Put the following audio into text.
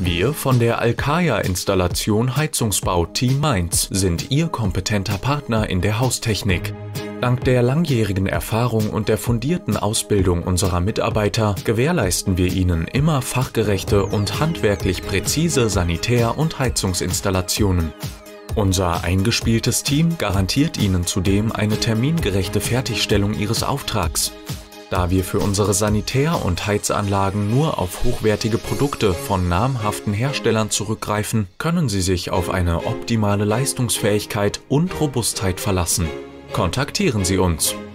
Wir von der Alkaya Installation Heizungsbau Team Mainz sind Ihr kompetenter Partner in der Haustechnik. Dank der langjährigen Erfahrung und der fundierten Ausbildung unserer Mitarbeiter gewährleisten wir Ihnen immer fachgerechte und handwerklich präzise Sanitär- und Heizungsinstallationen. Unser eingespieltes Team garantiert Ihnen zudem eine termingerechte Fertigstellung Ihres Auftrags. Da wir für unsere Sanitär- und Heizanlagen nur auf hochwertige Produkte von namhaften Herstellern zurückgreifen, können Sie sich auf eine optimale Leistungsfähigkeit und Robustheit verlassen. Kontaktieren Sie uns.